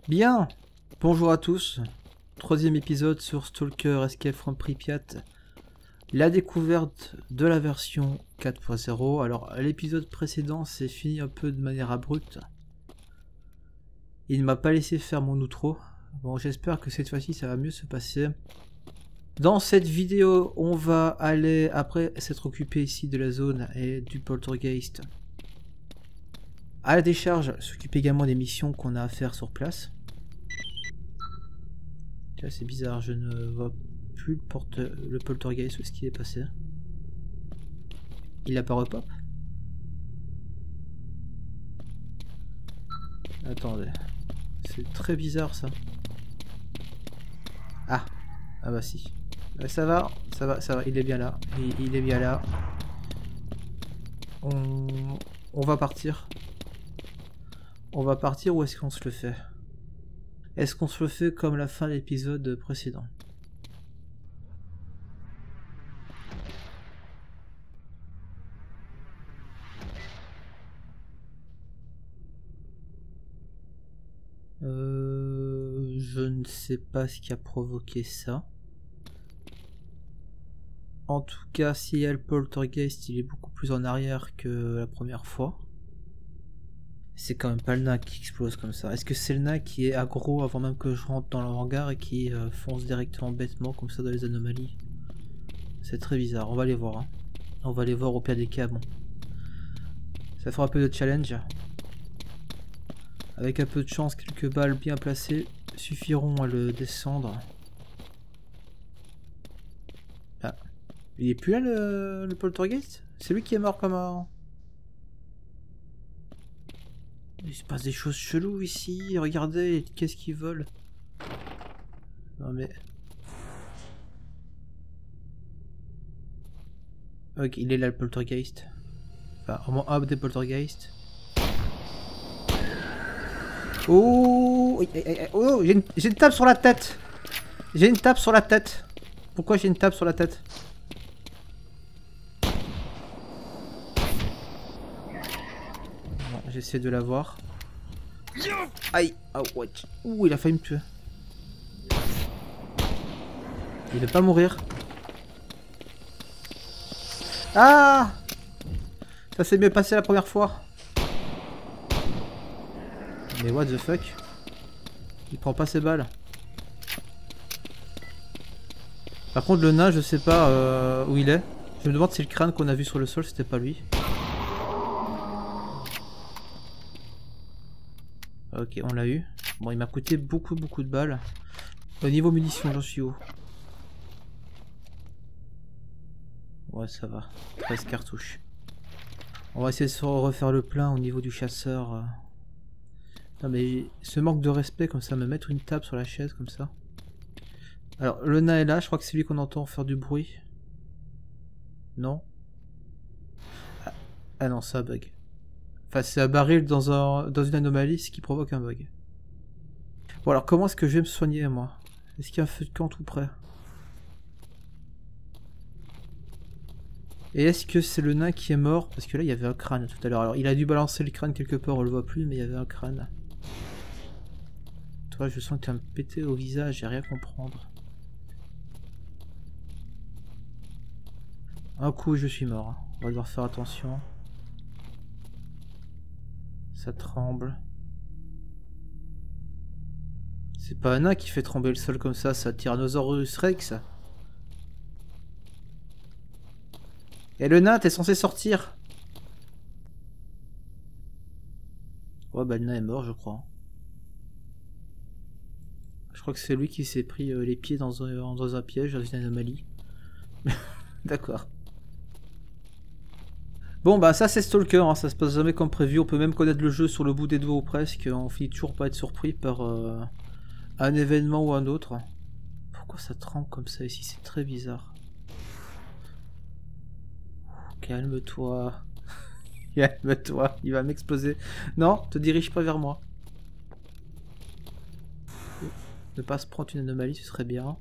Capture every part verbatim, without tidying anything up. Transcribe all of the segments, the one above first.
Bien, bonjour à tous, troisième épisode sur Stalker Escape from Pripyat, la découverte de la version quatre point zéro. Alors l'épisode précédent s'est fini un peu de manière abrupte, il ne m'a pas laissé faire mon outro, bon j'espère que cette fois-ci ça va mieux se passer. Dans cette vidéo on va aller, après s'être occupé ici de la zone et du poltergeist, à la décharge, s'occuper également des missions qu'on a à faire sur place. Là c'est bizarre, je ne vois plus le, porte le poltergeist, où est-ce qu'il est passé? Il a pas repop? Attendez, c'est très bizarre ça. Ah, ah bah si. Euh, ça va, ça va, ça va, il est bien là, il, il est bien là. On, on va partir. On va partir ou est-ce qu'on se le fait? Est-ce qu'on se le fait comme la fin de l'épisode précédent? Euh, je ne sais pas ce qui a provoqué ça. En tout cas, s'il y a le poltergeist, il est beaucoup plus en arrière que la première fois. C'est quand même pas le nain qui explose comme ça. Est-ce que c'est le nain qui est aggro avant même que je rentre dans le hangar et qui euh, fonce directement bêtement comme ça dans les anomalies? C'est très bizarre, on va les voir. Hein. On va les voir au pire des cas, bon. Ça fera un peu de challenge. Avec un peu de chance, quelques balles bien placées suffiront à le descendre. Ah. Il est plus là le, le poltergeist? C'est lui qui est mort comme un... Il se passe des choses cheloues ici, regardez, qu'est-ce qu'ils veulent? Non mais... Ok, il est là le poltergeist. Enfin, au moins un des poltergeists. Oh, oh, j'ai une, j'ai une tape sur la tête. J'ai une tape sur la tête. Pourquoi j'ai une tape sur la tête? Bon, j'essaie de la voir. Aïe, oh, ouais. Ouh, il a failli me tuer. Il veut pas mourir. Ah! Ça s'est mieux passé la première fois. Mais what the fuck? Il prend pas ses balles. Par contre le nain je sais pas euh, où il est. Je me demande si le crâne qu'on a vu sur le sol c'était pas lui. Ok, on l'a eu. Bon, il m'a coûté beaucoup beaucoup de balles. Au niveau munitions j'en suis où? Ouais ça va, treize cartouches. On va essayer de se refaire le plein au niveau du chasseur. Non mais ce manque de respect comme ça, me mettre une table sur la chaise comme ça. Alors le nain est là, je crois que c'est lui qu'on entend faire du bruit. Non? Ah, ah non, ça bug. Enfin c'est un baril dans, un, dans une anomalie, ce qui provoque un bug. Bon alors comment est-ce que je vais me soigner moi? Est-ce qu'il y a un feu de camp tout près? Et est-ce que c'est le nain qui est mort? Parce que là il y avait un crâne tout à l'heure. Alors il a dû balancer le crâne quelque part, on le voit plus, mais il y avait un crâne. Toi je sens que tu vas me péter au visage, j'ai rien à comprendre. Un coup je suis mort, on va devoir faire attention. Ça tremble. C'est pas un nain qui fait trembler le sol comme ça, c'est un Tyrannosaurus Rex. Et le nain, t'es censé sortir. Ouais bah le nain est mort je crois. Je crois que c'est lui qui s'est pris euh, les pieds dans un, dans un piège, dans une anomalie. D'accord. Bon bah ça c'est Stalker, hein, ça se passe jamais comme prévu, on peut même connaître le jeu sur le bout des doigts ou presque, on finit toujours pas être surpris par euh, un événement ou un autre. Pourquoi ça tremble comme ça ici, c'est très bizarre. Calme-toi. Calme-toi, il va m'exploser. Non, te dirige pas vers moi. Ne pas se prendre une anomalie, ce serait bien.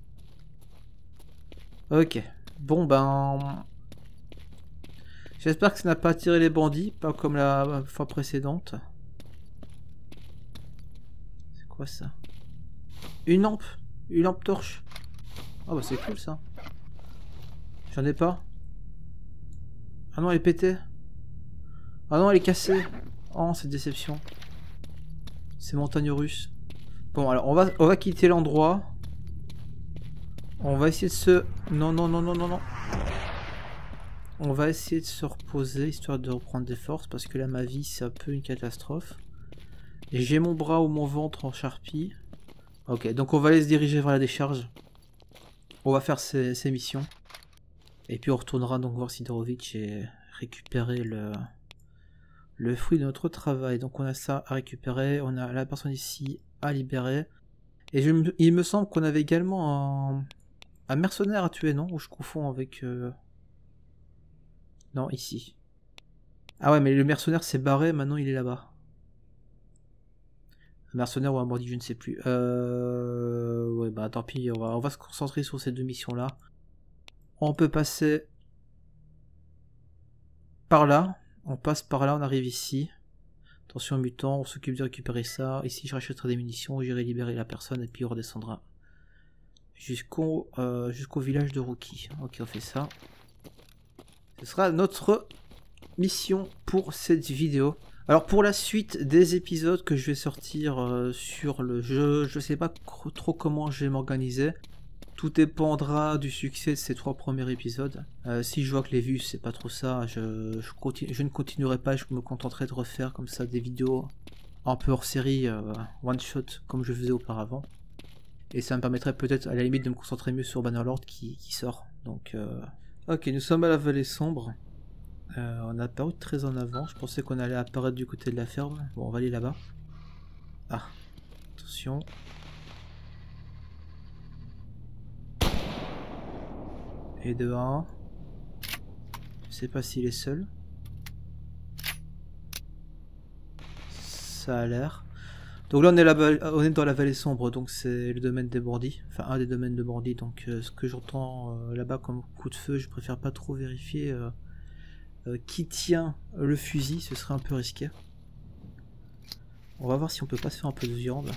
Ok. Bon ben... J'espère que ça n'a pas attiré les bandits, pas comme la fois précédente. quoi ça? Une lampe? Une lampe torche? Ah bah c'est cool ça. J'en ai pas. Ah non, elle est pétée. Ah non, elle est cassée. Oh, cette déception. C'est montagne russe. Bon, alors on va, on va quitter l'endroit. On va essayer de se... Non, non, non, non, non, non. On va essayer de se reposer, histoire de reprendre des forces, parce que là, ma vie, c'est un peu une catastrophe. Et j'ai mon bras ou mon ventre en charpie. Ok, donc on va aller se diriger vers la décharge. On va faire ces, ces missions. Et puis on retournera donc voir Sidorovic et récupérer le, le fruit de notre travail. Donc on a ça à récupérer, on a la personne ici à libérer. Et je, il me semble qu'on avait également un, un mercenaire à tuer, non? Ou je confonds avec... Euh... Non, ici. Ah ouais, mais le mercenaire s'est barré, maintenant il est là-bas. Un mercenaire ou un bandit, je ne sais plus. Euh... Ouais, bah tant pis, on va, on va se concentrer sur ces deux missions-là. On peut passer par là. On passe par là, on arrive ici. Attention mutant, on s'occupe de récupérer ça. Ici, je rachèterai des munitions, j'irai libérer la personne et puis on redescendra jusqu'au euh, jusqu'au village de Rookie. Ok, on fait ça. Ce sera notre mission pour cette vidéo. Alors pour la suite des épisodes que je vais sortir euh, sur le jeu, je sais pas trop comment je vais m'organiser. Tout dépendra du succès de ces trois premiers épisodes. Euh, si je vois que les vues c'est pas trop ça, je, je, continue, je ne continuerai pas, je me contenterai de refaire comme ça des vidéos un peu hors série, euh, one shot comme je faisais auparavant. Et ça me permettrait peut-être à la limite de me concentrer mieux sur Bannerlord qui, qui sort. Donc, euh... ok, nous sommes à la vallée sombre. Euh, on a apparu très en avant, je pensais qu'on allait apparaître du côté de la ferme. Bon, on va aller là-bas. Ah, attention. Et de un. Je sais pas s'il est seul. Ça a l'air. Donc là on est, là on est dans la vallée sombre, donc c'est le domaine des bandits. Enfin un des domaines de bandits. Donc euh, ce que j'entends euh, là-bas comme coup de feu, je préfère pas trop vérifier euh, euh, qui tient le fusil, ce serait un peu risqué. On va voir si on peut pas se faire un peu de viande.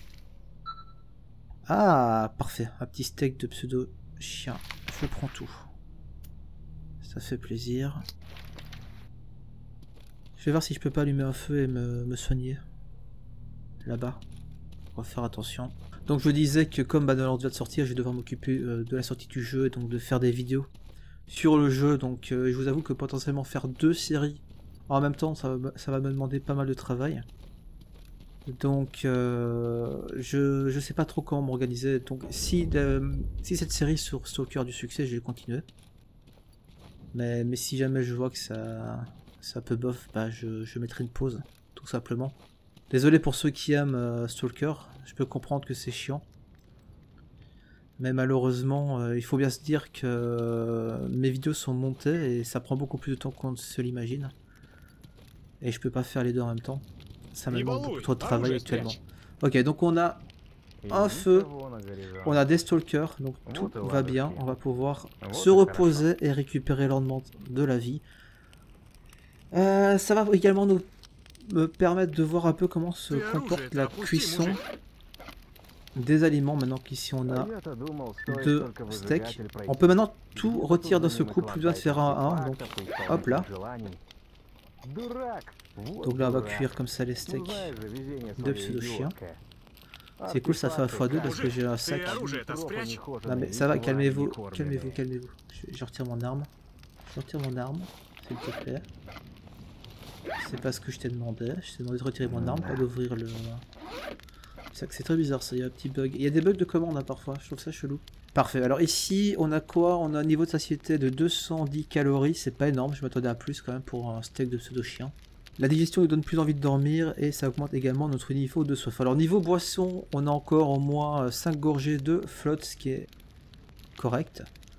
Ah parfait, un petit steak de pseudo chien. Je prends tout. Ça fait plaisir. Je vais voir si je peux pas allumer un feu et me, me soigner. Là-bas. On va faire attention. Donc je disais que comme Bannerlord vient de sortir, je vais devoir m'occuper euh, de la sortie du jeu et donc de faire des vidéos sur le jeu. Donc euh, je vous avoue que potentiellement faire deux séries en même temps, ça va, ça va me demander pas mal de travail. Donc euh, je, je sais pas trop comment m'organiser. Donc si, euh, si cette série sur Stalker du succès, je vais continuer. Mais, mais si jamais je vois que ça, ça peut bof, bah je, je mettrai une pause, tout simplement. Désolé pour ceux qui aiment euh, Stalker, je peux comprendre que c'est chiant. Mais malheureusement, euh, il faut bien se dire que euh, mes vidéos sont montées et ça prend beaucoup plus de temps qu'on se l'imagine. Et je peux pas faire les deux en même temps. Ça me demande beaucoup trop de travail actuellement. Ok, donc on a un feu, on a des stalkers, donc tout va bien. On va pouvoir se reposer et récupérer le lendemain de la vie. Euh, ça va également nous me permettre de voir un peu comment se comporte la cuisson des aliments. Maintenant qu'ici on a deux steaks, on peut maintenant tout retirer d'un seul coup, plus besoin de faire un à un. Donc hop là. Donc là on va cuire comme ça les steaks de pseudo chien. C'est cool, ça fait un fois deux parce que j'ai un sac. Non mais ça va, calmez-vous, calmez-vous, calmez-vous. Je, je retire mon arme. Je retire mon arme, s'il te plaît. C'est pas ce que je t'ai demandé. Je t'ai demandé de retirer mon arme, pas d'ouvrir le... C'est très bizarre ça, il y a un petit bug. Il y a des bugs de commande hein, parfois, je trouve ça chelou. Parfait, alors ici on a quoi? On a un niveau de satiété de deux cent dix calories, c'est pas énorme, je m'attendais à plus quand même pour un steak de pseudo chien. La digestion nous donne plus envie de dormir et ça augmente également notre niveau de soif. Alors niveau boisson, on a encore au moins cinq gorgées de flotte, ce qui est correct.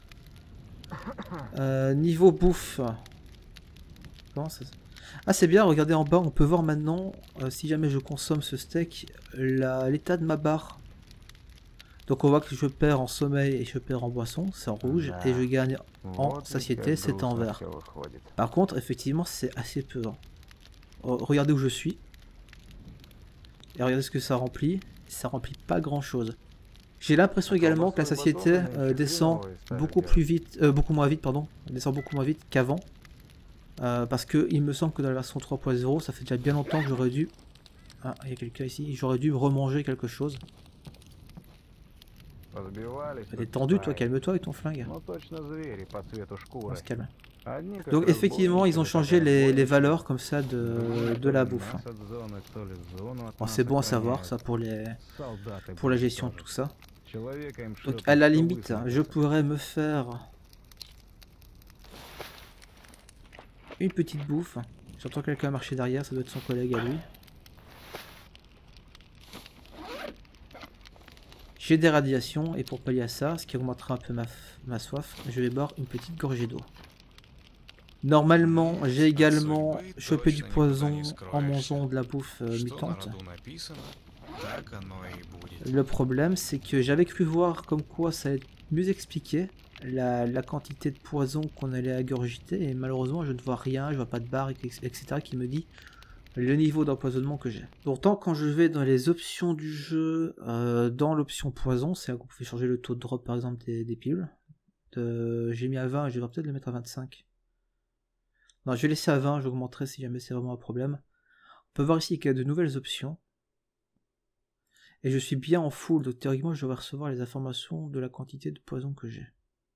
Euh, niveau bouffe... Comment ça... Ah c'est bien, regardez en bas, on peut voir maintenant, euh, si jamais je consomme ce steak, l'état de ma barre. Donc on voit que je perds en sommeil et je perds en boisson, c'est en rouge, et je gagne en satiété, c'est en vert. Par contre, effectivement, c'est assez peu. Hein. Regardez où je suis. Et regardez ce que ça remplit. Ça remplit pas grand chose. J'ai l'impression également que la satiété euh, descend beaucoup plus vite, euh, beaucoup moins vite, pardon, descend beaucoup moins vite qu'avant. Euh, parce que il me semble que dans la version trois point zéro, ça fait déjà bien longtemps que j'aurais dû... Ah, il y a quelqu'un ici. J'aurais dû remanger quelque chose. T'es tendu, toi, calme-toi avec ton flingue. On se calme. Donc effectivement, ils ont changé les, les valeurs comme ça de, de la bouffe. Bon, c'est bon à savoir, ça, pour, les, pour la gestion de tout ça. Donc à la limite, je pourrais me faire une petite bouffe. J'entends quelqu'un marcher derrière, ça doit être son collègue à lui. J'ai des radiations et pour pallier à ça, ce qui augmentera un peu ma, ma soif, je vais boire une petite gorgée d'eau. Normalement, j'ai également chopé du poison en mangeant de la bouffe euh, mutante. Le problème, c'est que j'avais cru voir comme quoi ça allait être mieux expliqué la, la quantité de poison qu'on allait agurgiter, et malheureusement, je ne vois rien, je vois pas de barre, et cetera qui me dit le niveau d'empoisonnement que j'ai. Pourtant, quand je vais dans les options du jeu, euh, dans l'option poison, c'est là qu'on peut changer le taux de drop par exemple des, des pilules. De... J'ai mis à vingt, je vais peut-être le mettre à vingt-cinq. Non, je vais laisser à vingt, j'augmenterai si jamais c'est vraiment un problème. On peut voir ici qu'il y a de nouvelles options. Et je suis bien en full, donc théoriquement je devrais recevoir les informations de la quantité de poison que j'ai.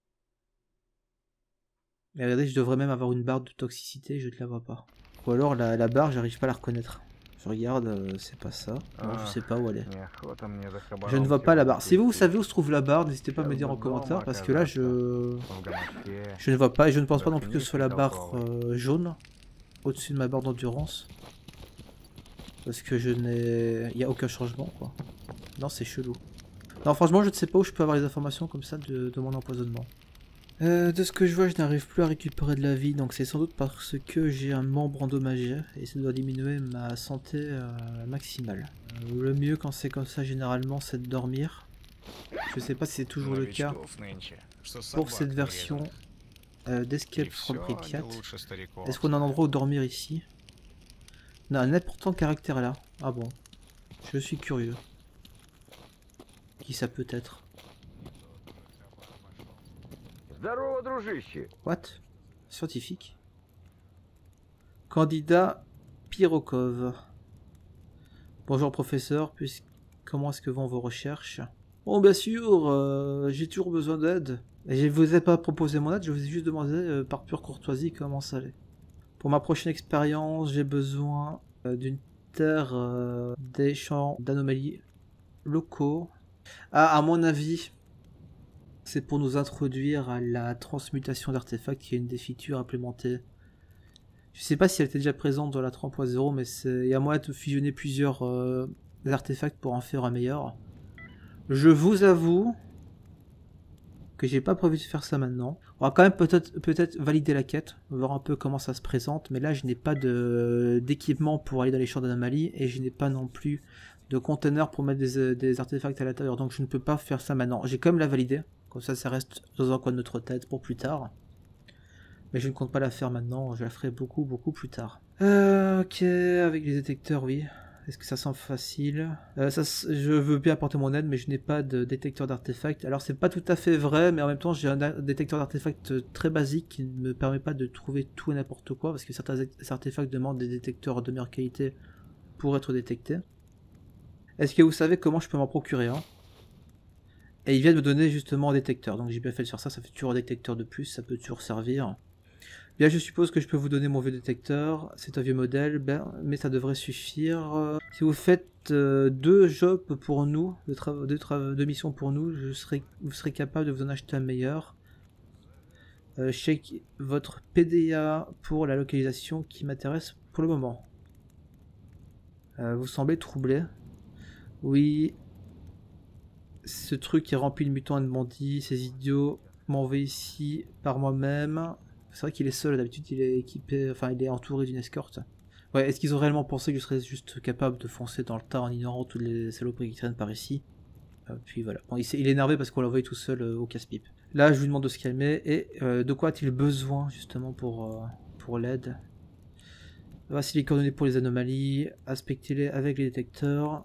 Et regardez, je devrais même avoir une barre de toxicité, je ne la vois pas. Ou alors la, la barre, j'arrive pas à la reconnaître. Je regarde, euh, c'est pas ça. Non, je sais pas où elle est. Je ne vois pas la barre. Si vous, vous savez où se trouve la barre, n'hésitez pas à me dire en commentaire, parce que là, je... Je ne vois pas, et je ne pense pas non plus que ce soit la barre euh, jaune, au-dessus de ma barre d'endurance. Parce que je n'ai... Il n'y a aucun changement, quoi. Non, c'est chelou. Non, franchement, je ne sais pas où je peux avoir les informations comme ça de, de mon empoisonnement. Euh, de ce que je vois, je n'arrive plus à récupérer de la vie, donc c'est sans doute parce que j'ai un membre endommagé, et ça doit diminuer ma santé euh, maximale. Euh, le mieux quand c'est comme ça, généralement, c'est de dormir. Je sais pas si c'est toujours le cas pour cette version euh, d'Escape from Pripyat. Est-ce qu'on a un endroit où dormir ici? Non, un important caractère là. Ah bon. Je suis curieux. Qui ça peut être? What? Scientifique. Candidat Pirokov. Bonjour professeur, puis comment est-ce que vont vos recherches? Bon, bien sûr, euh, j'ai toujours besoin d'aide. Et je ne vous ai pas proposé mon aide, je vous ai juste demandé euh, par pure courtoisie comment ça allait. Pour ma prochaine expérience, j'ai besoin euh, d'une terre euh, des champs d'anomalies locaux. Ah, à mon avis, c'est pour nous introduire à la transmutation d'artefacts qui est une des features implémentées. Je sais pas si elle était déjà présente dans la trois point zéro, mais il y a moyen de fusionner plusieurs euh, artefacts pour en faire un meilleur. Je vous avoue que j'ai pas prévu de faire ça maintenant. On va quand même peut-être peut-être valider la quête, voir un peu comment ça se présente, mais là je n'ai pas de d'équipement pour aller dans les champs d'anomalie et je n'ai pas non plus de conteneur pour mettre des, des artefacts à l'intérieur, donc je ne peux pas faire ça maintenant. J'ai quand même la valider, comme ça ça reste dans un coin de notre tête pour plus tard. Mais je ne compte pas la faire maintenant, je la ferai beaucoup beaucoup plus tard. Euh, ok, avec les détecteurs, oui. Est-ce que ça semble facile? euh, ça, Je veux bien apporter mon aide, mais je n'ai pas de détecteur d'artefacts. Alors c'est pas tout à fait vrai, mais en même temps j'ai un détecteur d'artefacts très basique qui ne me permet pas de trouver tout et n'importe quoi, parce que certains artefacts demandent des détecteurs de meilleure qualité pour être détectés. Est-ce que vous savez comment je peux m'en procurer un? Et il vient de me donner justement un détecteur, donc j'ai bien fait sur ça, ça fait toujours un détecteur de plus, ça peut toujours servir. Bien, je suppose que je peux vous donner mon vieux détecteur, c'est un vieux modèle, ben, mais ça devrait suffire. Si vous faites euh, deux jobs pour nous, deux, deux, deux missions pour nous, je serai, vous serez capable de vous en acheter un meilleur. Euh, check votre P D A pour la localisation qui m'intéresse pour le moment. Euh, vous semblez troublé. Oui, ce truc est rempli de mutants et de bandits, ces idiots m'ont envoyé ici par moi-même. C'est vrai qu'il est seul, d'habitude il est équipé, enfin il est entouré d'une escorte. Ouais, est-ce qu'ils ont réellement pensé que je serais juste capable de foncer dans le tas en ignorant toutes les saloperies qui traînent par ici? euh, Puis voilà. Bon, il, est, il est énervé parce qu'on l'a envoyé tout seul euh, au casse-pipe. Là, je lui demande de se calmer. Et euh, de quoi a-t-il besoin justement pour, euh, pour l'aide? Voici les coordonnées pour les anomalies. Inspectez-les avec les détecteurs.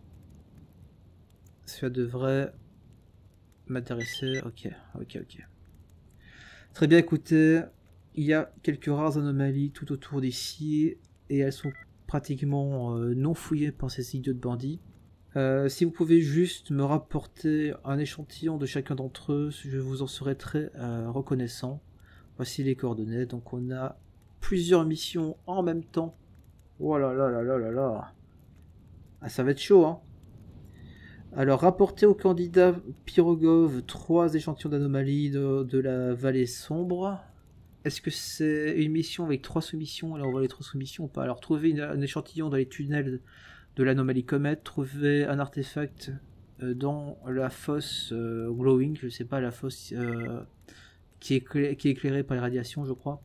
Cela devrait m'intéresser. Ok, ok, ok. Très bien, écoutez. Il y a quelques rares anomalies tout autour d'ici. Et elles sont pratiquement euh, non fouillées par ces idiots de bandits. Euh, si vous pouvez juste me rapporter un échantillon de chacun d'entre eux, je vous en serai très euh, reconnaissant. Voici les coordonnées. Donc on a plusieurs missions en même temps. Oh là là là là là là. Ah, ça va être chaud, hein. Alors, rapporter au candidat Pirogov trois échantillons d'anomalies de, de la vallée sombre. Est-ce que c'est une mission avec trois sous-missions? Alors, on voit les trois sous-missions ou pas? Alors, trouver une, un échantillon dans les tunnels de l'anomalie comète. Trouver un artefact euh, dans la fosse euh, glowing. Je sais pas, la fosse euh, qui, est éclairée, qui est éclairée par les radiations, je crois.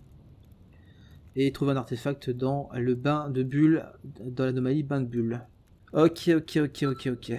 Et trouver un artefact dans le bain de bulles, dans l'anomalie bain de bulles. Ok, ok, ok, ok, ok.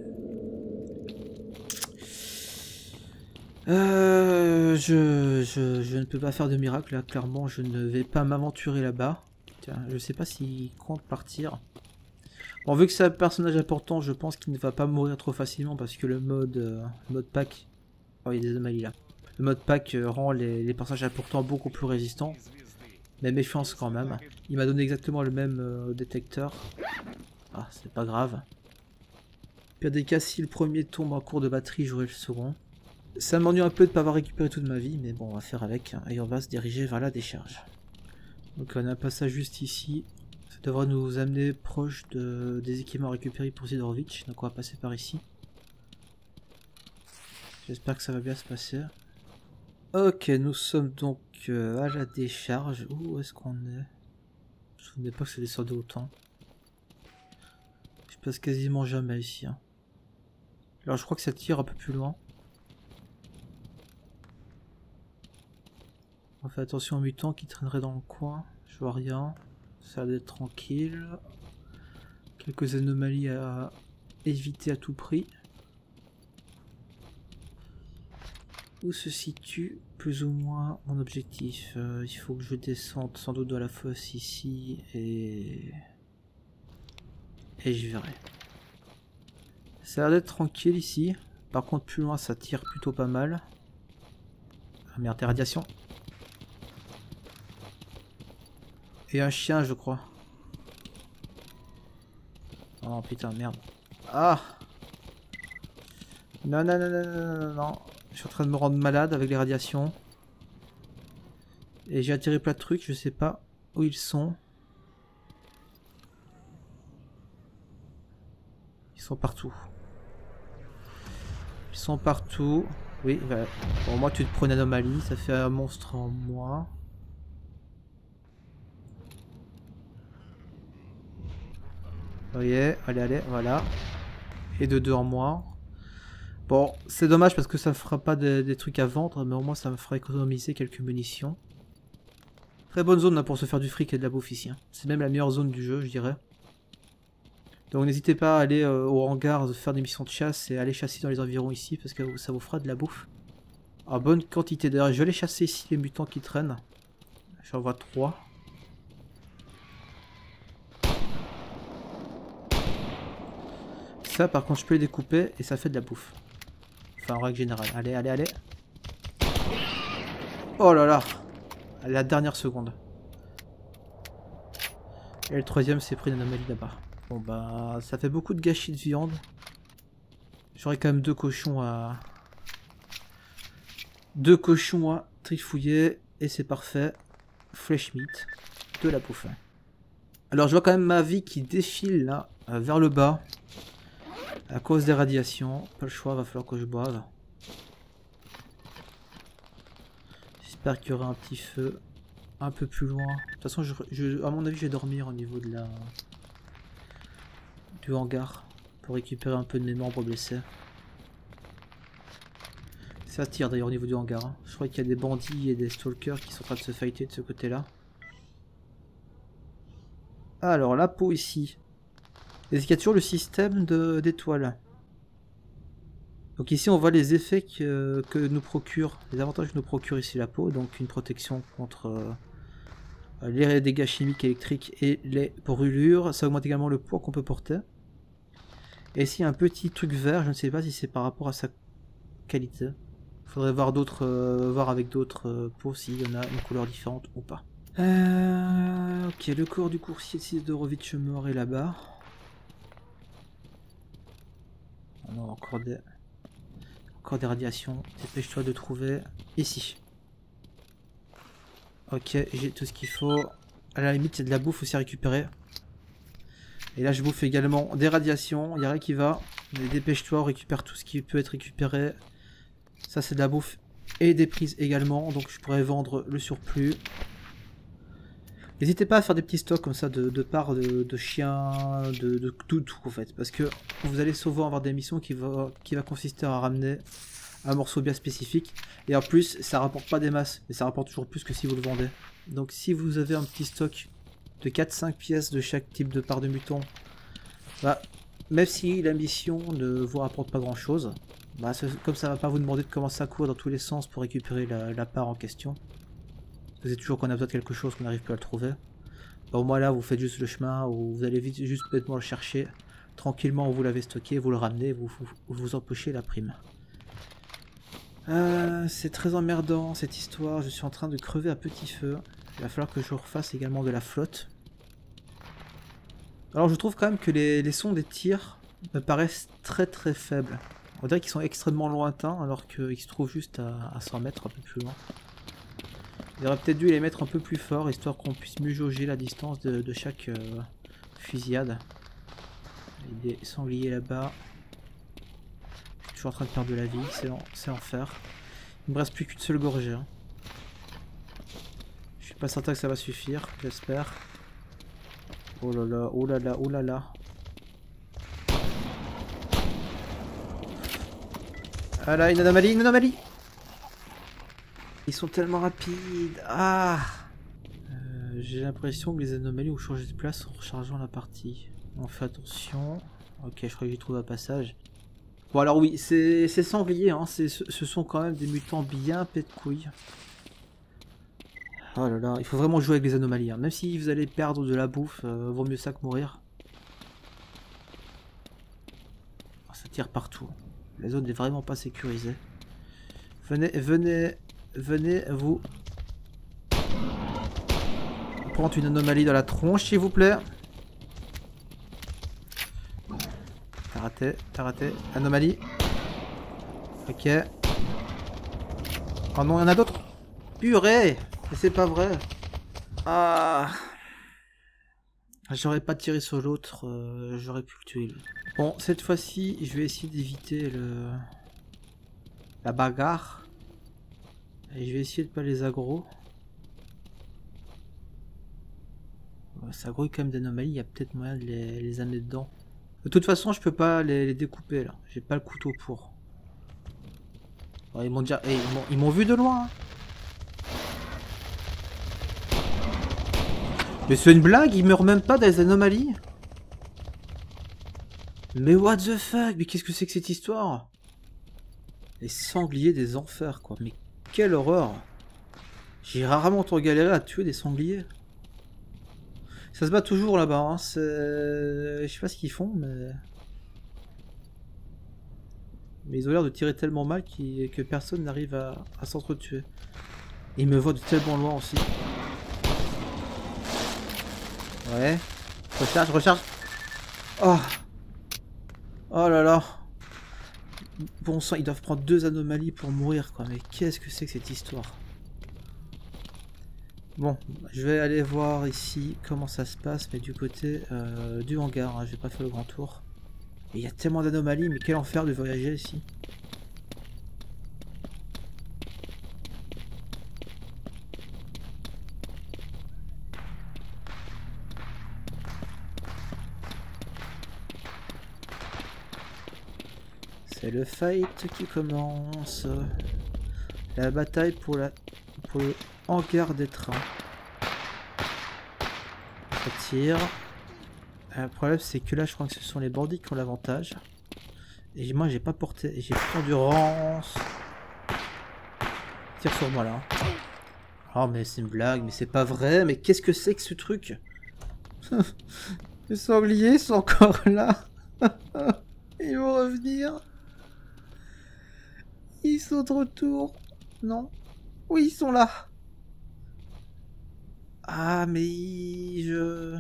Euh, je, je, je ne peux pas faire de miracle là, clairement, je ne vais pas m'aventurer là-bas. Tiens, je sais pas s'il compte partir. Bon, vu que c'est un personnage important, je pense qu'il ne va pas mourir trop facilement parce que le mode, euh, mode pack... Oh, il y a des anomalies là. Le mode pack euh, rend les, les personnages importants beaucoup plus résistants. Mais méfiance quand même. Il m'a donné exactement le même euh, détecteur. Ah, c'est pas grave. Pire des cas, si le premier tombe en cours de batterie, j'aurai le second. Ça m'ennuie un peu de ne pas avoir récupéré toute ma vie, mais bon, on va faire avec. Et on va se diriger vers la décharge. Donc on a un passage juste ici. Ça devrait nous amener proche de, des équipements récupérés pour Sidorovitch. Donc on va passer par ici. J'espère que ça va bien se passer. Ok, nous sommes donc euh, à la décharge. Où est-ce qu'on est? Je ne me souvenais pas que ça descendait autant. Je passe quasiment jamais ici. Hein. Alors je crois que ça tire un peu plus loin. On fait attention aux mutants qui traîneraient dans le coin. Je vois rien. Ça a l'air d'être tranquille. Quelques anomalies à éviter à tout prix. Où se situe plus ou moins mon objectif? euh, Il faut que je descende sans doute dans la fosse ici et... Et je verrai. Ça a l'air d'être tranquille ici. Par contre plus loin ça tire plutôt pas mal. Ah merde, des radiations. Et un chien je crois. Oh putain merde. Ah non non non non non non non. Je suis en train de me rendre malade avec les radiations. Et j'ai attiré plein de trucs, je sais pas où ils sont. Ils sont partout. Ils sont partout. Oui, bah, bon, moi tu te prends une anomalie, ça fait un monstre en moi. Oui, allez, allez, voilà. Et de deux en moins. Bon, c'est dommage parce que ça me fera pas de, des trucs à vendre, mais au moins ça me fera économiser quelques munitions. Très bonne zone là, pour se faire du fric et de la bouffe ici. Hein. C'est même la meilleure zone du jeu, je dirais. Donc n'hésitez pas à aller euh, au hangar, faire des missions de chasse et aller chasser dans les environs ici parce que ça vous fera de la bouffe. En bonne quantité. D'ailleurs, je vais aller chasser ici les mutants qui traînent. J'en vois trois. Ça, par contre, je peux les découper et ça fait de la bouffe. Enfin, en règle générale. Allez, allez, allez. Oh là là. À la dernière seconde. Et le troisième s'est pris une anomalie là-bas. Bon bah, ça fait beaucoup de gâchis de viande. J'aurais quand même deux cochons à... Deux cochons à trifouiller. Et c'est parfait. Fresh meat. De la bouffe. Alors je vois quand même ma vie qui défile là, euh, vers le bas. À cause des radiations. Pas le choix, va falloir que je boive. J'espère qu'il y aura un petit feu un peu plus loin. De toute façon, je, je, à mon avis, je vais dormir au niveau de la... du hangar. Pour récupérer un peu de mes membres blessés. Ça tire d'ailleurs au niveau du hangar. Hein. Je crois qu'il y a des bandits et des stalkers qui sont en train de se fighter de ce côté-là. Alors, la peau ici. Est-ce qu'il y a toujours le système d'étoiles? Donc ici on voit les effets que, que nous procure, les avantages que nous procure ici la peau, donc une protection contre euh, les dégâts chimiques, électriques et les brûlures. Ça augmente également le poids qu'on peut porter. Et ici un petit truc vert, je ne sais pas si c'est par rapport à sa qualité. Il faudrait voir d'autres, euh, voir avec d'autres euh, peaux s'il y en a une couleur différente ou pas. Euh, ok, le corps du coursier de Sidorovitch mort est là-bas. On a encore des, encore des radiations. Dépêche-toi de trouver ici. Ok, j'ai tout ce qu'il faut. À la limite, c'est de la bouffe aussi à récupérer. Et là, je bouffe également des radiations. Il n'y a rien qui va. Mais dépêche-toi, on récupère tout ce qui peut être récupéré. Ça, c'est de la bouffe et des prises également. Donc, je pourrais vendre le surplus. N'hésitez pas à faire des petits stocks comme ça de, de parts de, de chiens, de, de tout, tout en fait. Parce que vous allez souvent avoir des missions qui va, qui va consister à ramener un morceau bien spécifique. Et en plus, ça rapporte pas des masses. Mais ça rapporte toujours plus que si vous le vendez. Donc, si vous avez un petit stock de quatre cinq pièces de chaque type de part de muton, bah, même si la mission ne vous rapporte pas grand chose, bah, comme ça va pas vous demander de commencer à courir dans tous les sens pour récupérer la, la part en question, vous savez toujours qu'on a besoin de quelque chose qu'on n'arrive plus à le trouver, bah, au moins là vous faites juste le chemin ou vous allez vite juste bêtement le chercher tranquillement, vous l'avez stocké, vous le ramenez, vous vous, vous empochez la prime. Euh, c'est très emmerdant cette histoire, je suis en train de crever à petit feu. Il va falloir que je refasse également de la flotte. Alors je trouve quand même que les, les sons des tirs me paraissent très très faibles. On dirait qu'ils sont extrêmement lointains alors qu'ils se trouvent juste à, à cent mètres un peu plus loin. Il aurait peut-être dû les mettre un peu plus fort histoire qu'on puisse mieux jauger la distance de, de chaque euh, fusillade. Il y a des sangliers là-bas. Je suis toujours en train de perdre de la vie, c'est l'enfer. Il me reste plus qu'une seule gorgée. Hein. Je suis pas certain que ça va suffire, j'espère. Oh là là, oh là là, oh là là. Ah là, une anomalie, une anomalie. Ils sont tellement rapides. Ah euh, j'ai l'impression que les anomalies ont changé de place en rechargeant la partie. On fait attention. Ok, je crois que j'ai trouvé un passage. Bon alors oui, c'est sanglier, hein. Ce sont quand même des mutants bien pète de couilles. Oh là là, il faut vraiment jouer avec les anomalies. Hein. Même si vous allez perdre de la bouffe, euh, vaut mieux ça que mourir. Oh, ça tire partout. La zone n'est vraiment pas sécurisée. Venez, venez, venez, vous. Prendre une anomalie dans la tronche, s'il vous plaît. T'as raté, t'as raté. Anomalie. Ok. Oh non, il y en a d'autres. Purée! Mais c'est pas vrai. Ah. J'aurais pas tiré sur l'autre, euh, j'aurais pu le tuer. Bon, cette fois-ci, je vais essayer d'éviter le... la bagarre. Et je vais essayer de pas les aggro. Ça grouille quand même d'anomalies, il y a peut-être moyen de les, les amener dedans. De toute façon, je peux pas les, les découper là. J'ai pas le couteau pour. Oh, ils m'ont déjà... hey, ils m'ont vu de loin. Hein. Mais c'est une blague, ils meurent même pas dans les anomalies. Mais what the fuck? Mais qu'est-ce que c'est que cette histoire? Les sangliers des enfers, quoi. Mais quelle horreur! J'ai rarement tant galéré à tuer des sangliers. Ça se bat toujours là-bas, hein. Je sais pas ce qu'ils font, mais... Mais ils ont l'air de tirer tellement mal qu que personne n'arrive à, à s'entretuer. Ils me voient de tellement loin aussi. Ouais. Recharge, recharge. Oh. Oh là là. Bon sang, ils doivent prendre deux anomalies pour mourir, quoi. Mais qu'est-ce que c'est que cette histoire? Bon, je vais aller voir ici comment ça se passe, mais du côté euh, du hangar. Hein. Je vais pas faire le grand tour. Et il y a tellement d'anomalies, mais quel enfer de voyager ici. C'est le fight qui commence. La bataille pour, la, pour le hangar des trains. Ça tire. Le problème c'est que là je crois que ce sont les bandits qui ont l'avantage. Et moi j'ai pas porté. J'ai plus d'endurance. Tire sur moi là. Oh mais c'est une blague, mais c'est pas vrai, mais qu'est-ce que c'est que ce truc? Les sangliers sont encore là. Ils vont revenir. Ils sont de retour. Non. Oui, ils sont là. Ah mais je...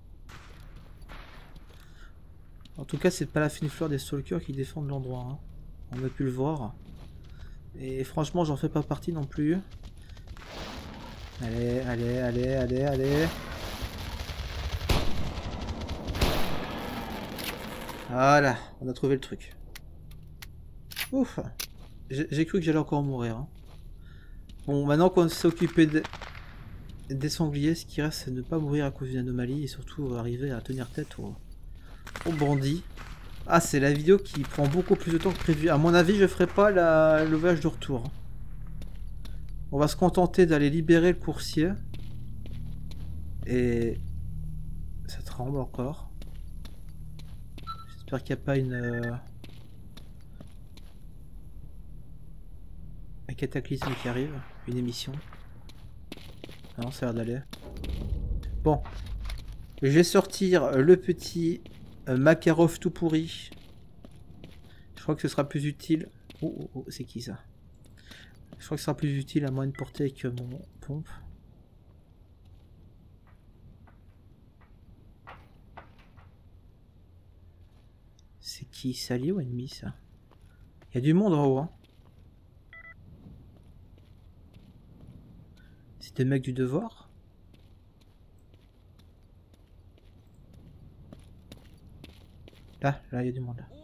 En tout cas, c'est pas la fine fleur des stalkers qui défendent l'endroit. Hein. On a pu le voir. Et franchement, j'en fais pas partie non plus. Allez, allez, allez, allez, allez. Voilà, on a trouvé le truc. Ouf. J'ai cru que j'allais encore mourir. Hein. Bon, maintenant qu'on s'est occupé de... des sangliers, ce qui reste, c'est de ne pas mourir à cause d'une anomalie et surtout arriver à tenir tête aux, aux bandits. Ah, c'est la vidéo qui prend beaucoup plus de temps que prévu. À mon avis, je ferai pas la... le voyage de retour. On va se contenter d'aller libérer le coursier. Et... ça tremble encore. J'espère qu'il n'y a pas une... Euh... un cataclysme qui arrive. Une émission. Non, ça a l'air d'aller. Bon. Je vais sortir le petit euh, Makarov tout pourri. Je crois que ce sera plus utile. Oh, oh, oh, c'est qui ça? Je crois que ce sera plus utile à moins de portée avec mon pompe. C'est qui? C'est allié ou ennemi ça? Il y a du monde en haut. Hein. C'est des mecs du devoir? Là, là il y a du monde là.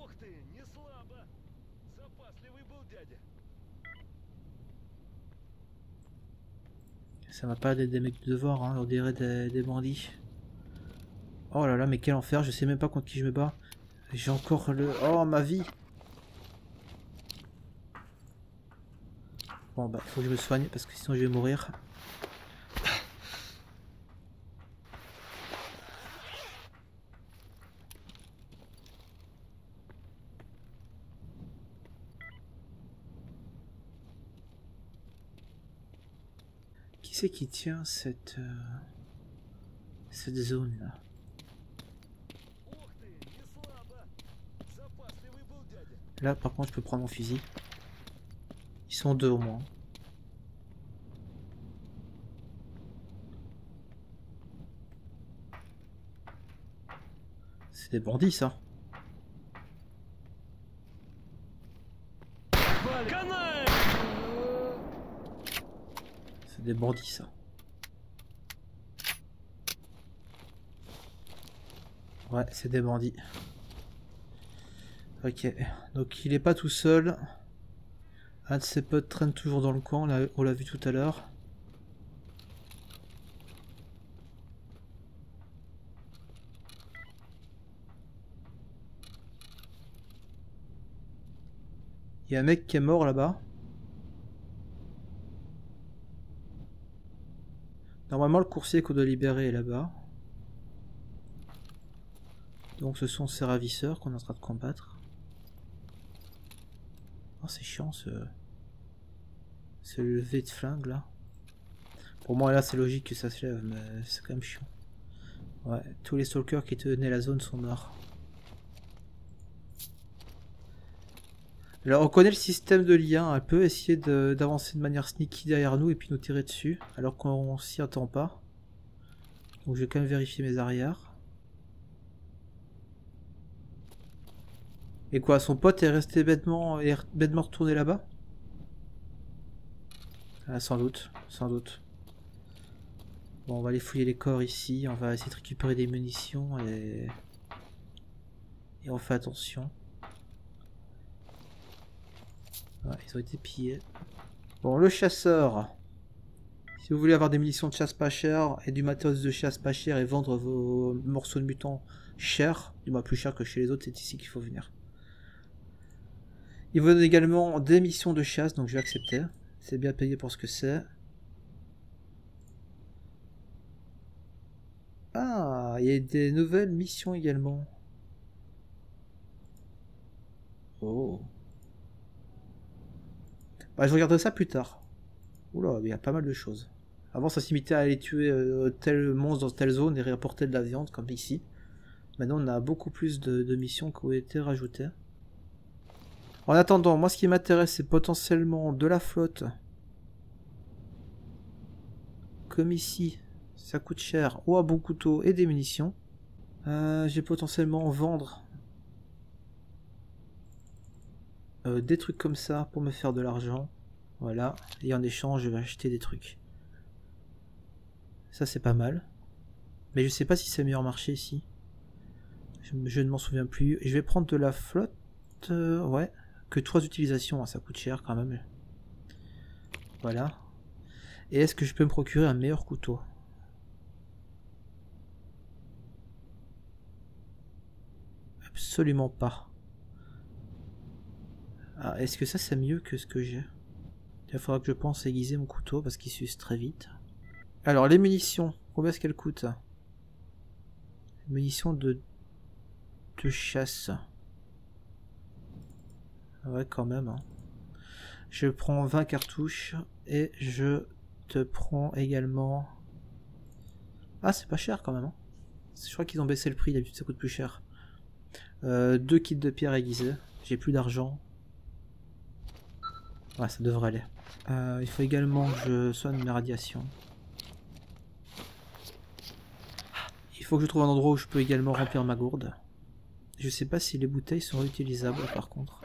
Ça va pas être des mecs du devoir, hein, on dirait des, des bandits. Oh là là, mais quel enfer, je sais même pas contre qui je me bats. J'ai encore le... Oh, ma vie. Bon, bah, il faut que je me soigne, parce que sinon je vais mourir. Qui c'est qui tient cette... Euh, cette zone-là? Là, par contre, je peux prendre mon fusil. Ils sont deux au moins. C'est des bandits, ça. C'est des bandits, ça. Ouais, c'est des bandits. Ok, donc il est pas tout seul. Un de ses potes traîne toujours dans le coin, on l'a vu tout à l'heure. Il y a un mec qui est mort là-bas. Normalement le coursier qu'on doit libérer est là-bas. Donc ce sont ces ravisseurs qu'on est en train de combattre. Oh c'est chiant ce... ce lever de flingue là. Pour moi là c'est logique que ça se lève mais c'est quand même chiant. Ouais, tous les stalkers qui tenaient la zone sont morts. Alors on connaît le système de lien, elle peut essayer d'avancer de, de manière sneaky derrière nous et puis nous tirer dessus alors qu'on s'y attend pas. Donc je vais quand même vérifier mes arrières. Et quoi, son pote est resté bêtement, est bêtement retourné là-bas? Ah, sans doute, sans doute. Bon, on va aller fouiller les corps ici, on va essayer de récupérer des munitions et... Et on fait attention. Ouais, ils ont été pillés. Bon, le chasseur. Si vous voulez avoir des munitions de chasse pas chères et du matos de chasse pas cher et vendre vos morceaux de mutants chers, du moins plus cher que chez les autres, c'est ici qu'il faut venir. Il vous donne également des missions de chasse, donc je vais accepter. C'est bien payé pour ce que c'est. Ah, il y a des nouvelles missions également. Oh. Bah, je regarderai ça plus tard. Oula, il y a pas mal de choses. Avant, ça s'imitait à aller tuer euh, tel monstre dans telle zone et rapporter de la viande, comme ici. Maintenant, on a beaucoup plus de, de missions qui ont été rajoutées. En attendant, moi, ce qui m'intéresse, c'est potentiellement de la flotte. Comme ici, ça coûte cher, ou un bon couteau et des munitions. Euh, J'ai potentiellement vendre euh, des trucs comme ça pour me faire de l'argent. Voilà, et en échange, je vais acheter des trucs. Ça, c'est pas mal. Mais je sais pas si c'est meilleur marché ici. Je, je ne m'en souviens plus. Je vais prendre de la flotte. Euh, ouais, que trois utilisations, hein, ça coûte cher quand même. Voilà. Et est-ce que je peux me procurer un meilleur couteau? Absolument pas. Ah, est-ce que ça c'est mieux que ce que j'ai? Il faudra que je pense aiguiser mon couteau parce qu'il s'use très vite. Alors les munitions, combien est-ce qu'elles coûtent? Munitions de, de chasse. Ouais quand même. Hein. Je prends vingt cartouches et je te prends également... Ah c'est pas cher quand même. Hein. Je crois qu'ils ont baissé le prix, d'habitude ça coûte plus cher. Euh, deux kits de pierre aiguisée. J'ai plus d'argent. Ouais, ça devrait aller. Euh, il faut également que je soigne mes radiations. Il faut que je trouve un endroit où je peux également remplir ma gourde. Je sais pas si les bouteilles sont réutilisables par contre.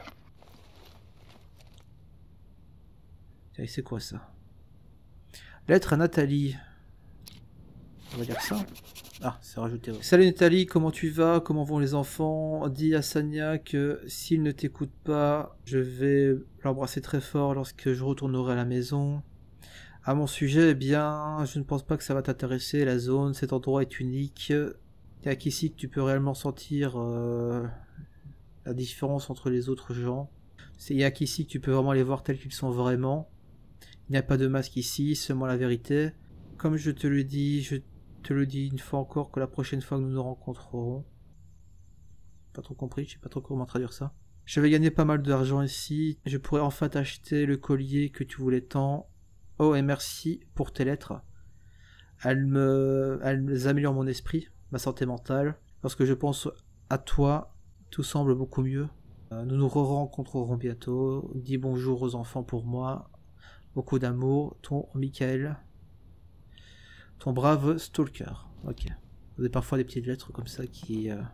C'est quoi ça? Lettre à Nathalie. On va dire ça. Ah, c'est rajouté. Ouais. Salut Nathalie, comment tu vas? Comment vont les enfants? Dis à Sania que s'il ne t'écoute pas, je vais l'embrasser très fort lorsque je retournerai à la maison. À mon sujet, eh bien, je ne pense pas que ça va t'intéresser, la zone, cet endroit est unique. Il n'y a qu'ici que tu peux réellement sentir euh, la différence entre les autres gens. Il n'y a qu'ici que tu peux vraiment les voir tels qu'ils sont vraiment. Il n'y a pas de masque ici, seulement la vérité. Comme je te le dis, je te le dis une fois encore que la prochaine fois que nous nous rencontrerons... Pas trop compris, je sais pas trop comment traduire ça. Je vais gagner pas mal d'argent ici. Je pourrais enfin t'acheter le collier que tu voulais tant. Oh, et merci pour tes lettres. Elles me, elles améliorent mon esprit, ma santé mentale. Lorsque je pense à toi, tout semble beaucoup mieux. Nous nous re-rencontrerons bientôt. Dis bonjour aux enfants pour moi. Beaucoup d'amour. Ton Michael. Ton brave stalker. Ok. Vous avez parfois des petites lettres comme ça qui... Euh...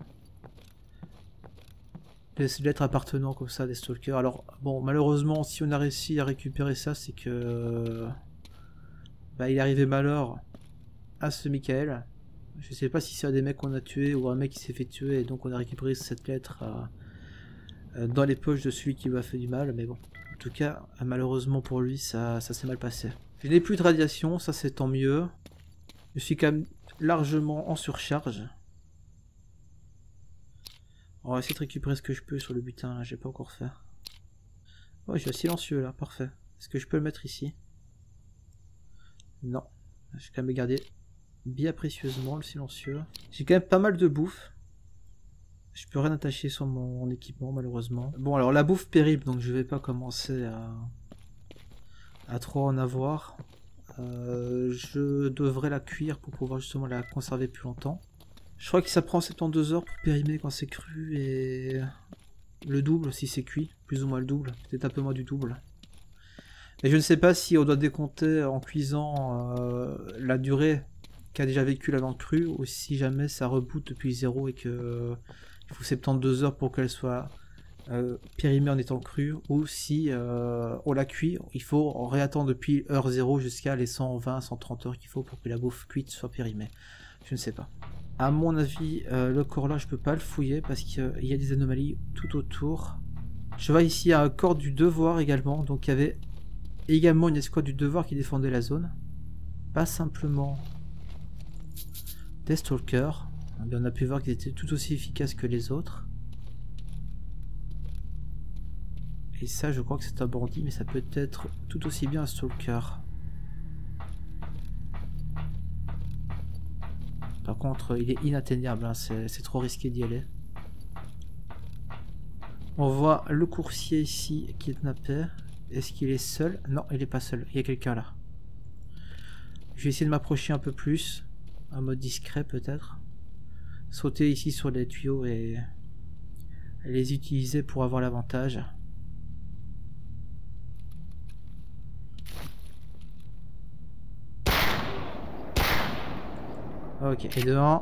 Des lettres appartenant comme ça à des stalkers. Alors, bon, malheureusement, si on a réussi à récupérer ça, c'est que... Bah, il est arrivé malheur à ce Michael. Je sais pas si c'est un des mecs qu'on a tué ou un mec qui s'est fait tuer et donc on a récupéré cette lettre à... dans les poches de celui qui lui a fait du mal, mais bon. En tout cas, malheureusement pour lui, ça, ça s'est mal passé. Je n'ai plus de radiation, ça c'est tant mieux. Je suis quand même largement en surcharge. On va essayer de récupérer ce que je peux sur le butin, là, j'ai pas encore fait. Oh, j'ai un silencieux là, parfait. Est-ce que je peux le mettre ici? Non. Je vais quand même garder bien précieusement le silencieux. J'ai quand même pas mal de bouffe. Je peux rien attacher sur mon équipement malheureusement. Bon alors la bouffe périmée, donc je vais pas commencer à, à trop en avoir. Euh, je devrais la cuire pour pouvoir justement la conserver plus longtemps. Je crois que ça prend soixante-douze heures pour périmer quand c'est cru et le double si c'est cuit, plus ou moins le double, peut-être un peu moins du double. Et je ne sais pas si on doit décompter en cuisant euh, la durée qu'a déjà vécu la viande crue ou si jamais ça reboot depuis zéro et que euh, il faut soixante-douze heures pour qu'elle soit euh, périmée en étant crue, ou si euh, on la cuit, il faut réattendre depuis heure zéro jusqu'à les cent vingt à cent trente heures qu'il faut pour que la bouffe cuite soit périmée. Je ne sais pas. À mon avis, euh, le corps là je peux pas le fouiller parce qu'il y a des anomalies tout autour. Je vois ici un corps du devoir également, donc il y avait également une escouade du devoir qui défendait la zone. Pas simplement des stalkers. On a pu voir qu'ils étaient tout aussi efficaces que les autres. Et ça, je crois que c'est un bandit, mais ça peut être tout aussi bien un stalker. Par contre, il est inatteignable, hein, c'est trop risqué d'y aller. On voit le coursier ici kidnappé. Est-ce qu'il est seul? Non, il n'est pas seul. Il y a quelqu'un là. Je vais essayer de m'approcher un peu plus. En mode discret peut-être. Sauter ici sur les tuyaux et les utiliser pour avoir l'avantage. Ok, et devant.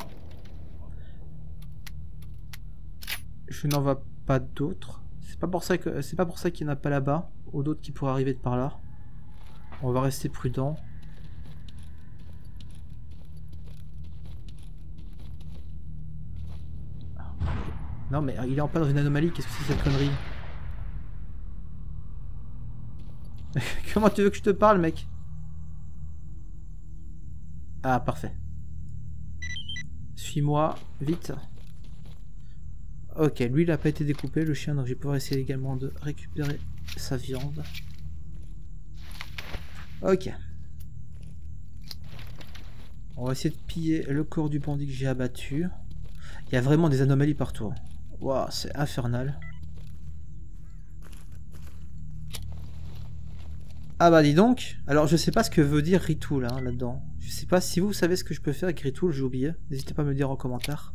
Je n'en vois pas d'autres. C'est pas pour ça que c'est pas pour ça qu'il n'y en a pas là-bas. Ou d'autres qui pourraient arriver de par là. On va rester prudent. Non mais il est en pas dans une anomalie, qu'est-ce que c'est cette connerie? Comment tu veux que je te parle, mec? Ah, parfait. Suis-moi, vite. Ok, lui il n'a pas été découpé, le chien, donc je vais pouvoir essayer également de récupérer sa viande. Ok. On va essayer de piller le corps du bandit que j'ai abattu. Il y a vraiment des anomalies partout. Waouh, c'est infernal. Ah bah dis donc. Alors je sais pas ce que veut dire Retool hein, là-dedans. Je sais pas si vous savez ce que je peux faire avec Retool, j'ai oublié. N'hésitez pas à me le dire en commentaire.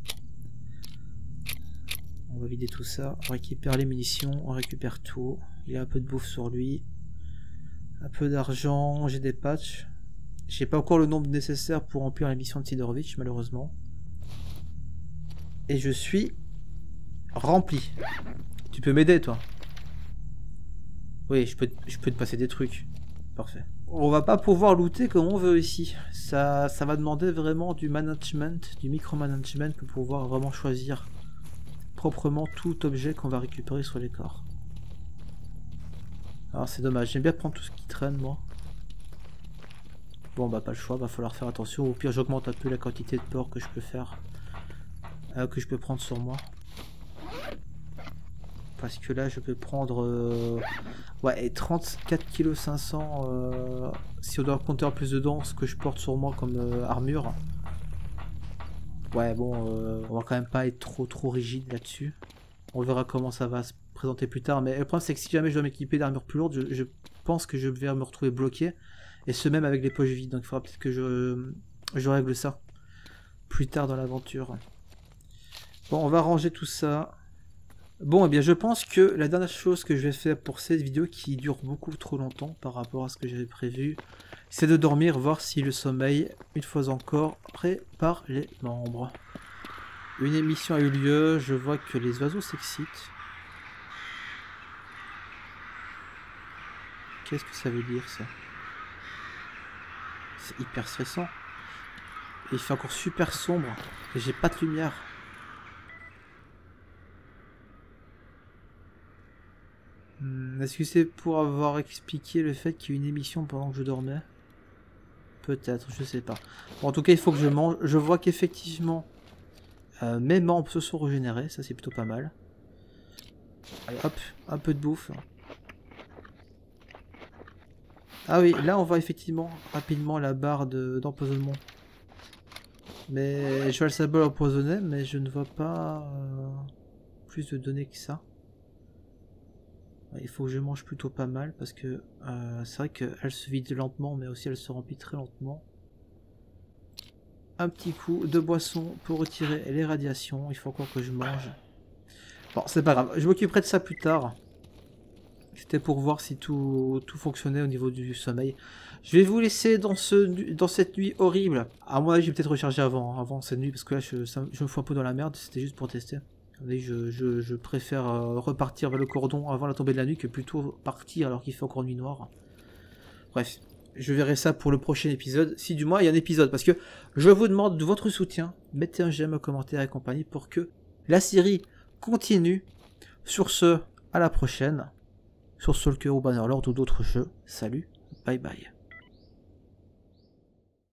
On va vider tout ça. On récupère les munitions, on récupère tout. Il y a un peu de bouffe sur lui. Un peu d'argent, j'ai des patchs. J'ai pas encore le nombre nécessaire pour remplir la mission de Sidorvitch malheureusement. Et je suis rempli. Tu peux m'aider toi? Oui, je peux, je peux te passer des trucs. Parfait. On va pas pouvoir looter comme on veut ici. Ça, ça va demander vraiment du management, du micromanagement pour pouvoir vraiment choisir proprement tout objet qu'on va récupérer sur les corps. Alors c'est dommage, j'aime bien prendre tout ce qui traîne moi. Bon bah pas le choix, va falloir faire attention. Au pire j'augmente un peu la quantité de porc que je peux faire. Euh, que je peux prendre sur moi. Parce que là je peux prendre euh, ouais, trente-quatre kilos cinq cents euh, si on doit compter en plus dedans ce que je porte sur moi comme euh, armure. Ouais bon euh, on va quand même pas être trop trop rigide là-dessus. On verra comment ça va se présenter plus tard. Mais le problème c'est que si jamais je dois m'équiper d'armure plus lourde, je, je pense que je vais me retrouver bloqué. Et ce même avec les poches vides. Donc il faudra peut-être que je, je règle ça plus tard dans l'aventure. Bon on va ranger tout ça. Bon, eh bien, je pense que la dernière chose que je vais faire pour cette vidéo, qui dure beaucoup trop longtemps par rapport à ce que j'avais prévu, c'est de dormir, voir si le sommeil, une fois encore, prépare les membres. Une émission a eu lieu, je vois que les oiseaux s'excitent. Qu'est-ce que ça veut dire, ça? C'est hyper stressant. Et il fait encore super sombre, et j'ai pas de lumière. Est-ce que c'est pour avoir expliqué le fait qu'il y a eu une émission pendant que je dormais? Peut-être, je sais pas. Bon, en tout cas, il faut que je mange. Je vois qu'effectivement, euh, mes membres se sont régénérés. Ça, c'est plutôt pas mal. Allez, hop, un peu de bouffe. Ah oui, là, on voit effectivement rapidement la barre d'empoisonnement. Mais je vois le symbole empoisonné, mais je ne vois pas euh, plus de données que ça. Il faut que je mange plutôt pas mal parce que euh, c'est vrai qu'elle se vide lentement mais aussi elle se remplit très lentement. Un petit coup de boisson pour retirer les radiations, il faut encore que je mange. Bon c'est pas grave, je m'occuperai de ça plus tard. C'était pour voir si tout, tout fonctionnait au niveau du sommeil. Je vais vous laisser dans, ce, dans cette nuit horrible. À mon avis je vais peut-être recharger avant, avant cette nuit parce que là je, ça, je me fous un peu dans la merde, c'était juste pour tester. Je, je, je préfère euh, repartir vers le cordon avant la tombée de la nuit que plutôt partir alors qu'il fait encore nuit noire. Bref, je verrai ça pour le prochain épisode, si du moins il y a un épisode, parce que je vous demande de votre soutien, mettez un j'aime, un commentaire et compagnie pour que la série continue. Sur ce, à la prochaine, sur Stalker ou Bannerlord ou d'autres jeux. Salut, bye bye.